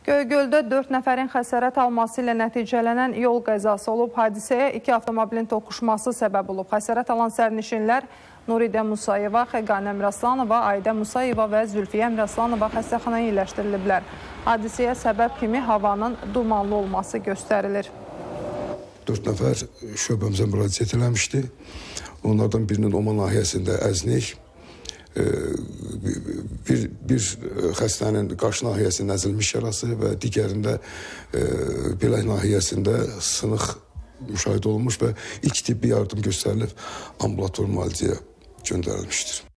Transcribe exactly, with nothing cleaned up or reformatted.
Göygöldə dörd nəfərin xəsarət alması ilə nəticələnən yol qəzası olub. Hadisəyə iki avtomobilin toqquşması səbəb olub. Xəsarət alan sərnişinlər Nuridə Musayeva, Xəqanə Əmraslanova, Aidə Musayeva və Zülfiyə Əmraslanova xəstəxanaya yerləşdiriliblər. Hadisəyə səbəb kimi havanın dumanlı olması göstərilir. Dörd nəfər şöbəmizə müraciət eləmişdi. Onlardan birinin Oma nahiyəsində əznik, bir, bir xəstənin qaş nahiyəsində əzilmiş yarası və digərində bilək nahiyəsində sınıq müşahidə olunmuş və ilk tibbi yardım göstərilib ambulator müalicəyə göndərilmişdir.